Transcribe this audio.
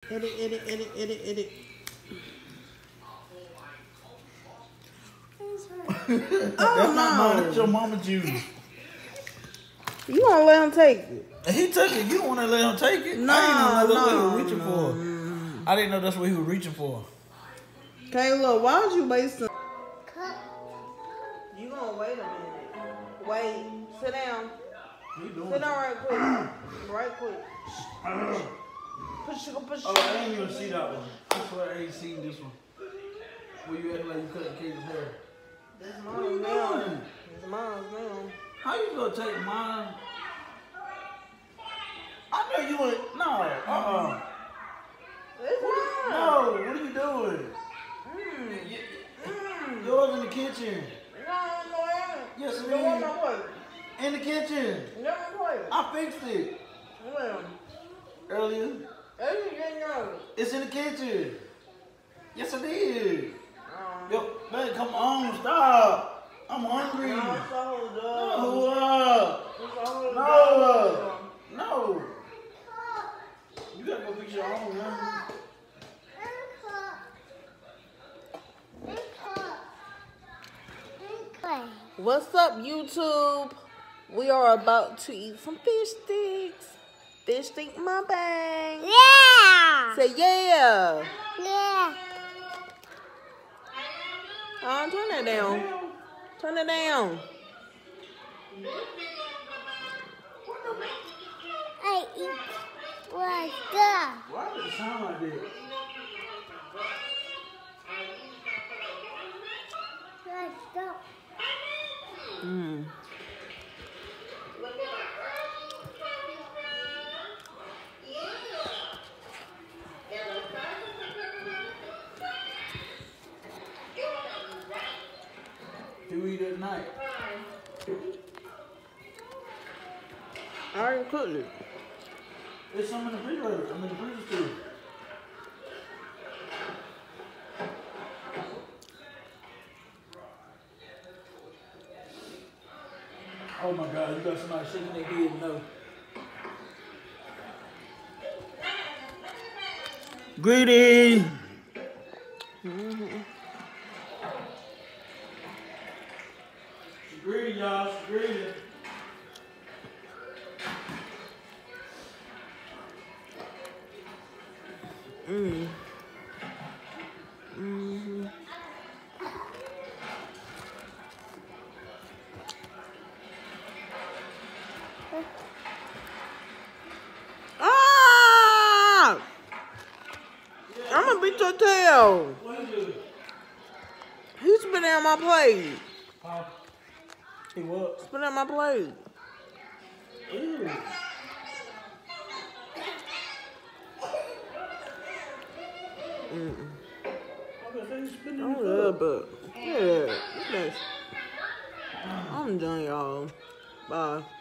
Edit. That's not mine. That's your mama juice. You gonna let him take it? He took it. You don't want to let him take it? No, I didn't know that's what he was reaching for. I didn't know that's what he was reaching for. Kayla, why would you waste some? You gonna wait a minute. Wait. Sit down. Sit down right quick. Right quick. Push. Oh, I didn't even see that one. I swear I ain't seen this one. Where you acting like you cutting Kayla's hair. This What are you mine now. doing? This mine's now. How you gonna take mine? I know you ain't. No. It's mine. No. What are you doing? Yours in the kitchen. No. Yes, it You want is. my plate? In the kitchen. No plate. I fixed it Well, earlier. you didn't know. It's in the kitchen. Yes, it is. Yo, man, come on, stop. I'm hungry. No, it's a whole dog. It's a whole No. dog. No. You gotta go fix your own, man. What's up, YouTube? We are about to eat some fish sticks. Fish stick mukbang. Yeah. Say yeah. Yeah. Turn that down. Turn it down. I eat like that. Why does it sound like that? Like that. Do we eat at night? I already cooked it. There's some in the refrigerator. I'm in the freezer too. Oh my God, you got somebody shaking their head no. Greedy! She's greedy, y'all. She's greedy. I'm gonna beat your tail. What you do? He spit out my plate. Huh? He what? Spit out my plate. Ew. Oh yeah, but yeah, I'm done, y'all. Bye.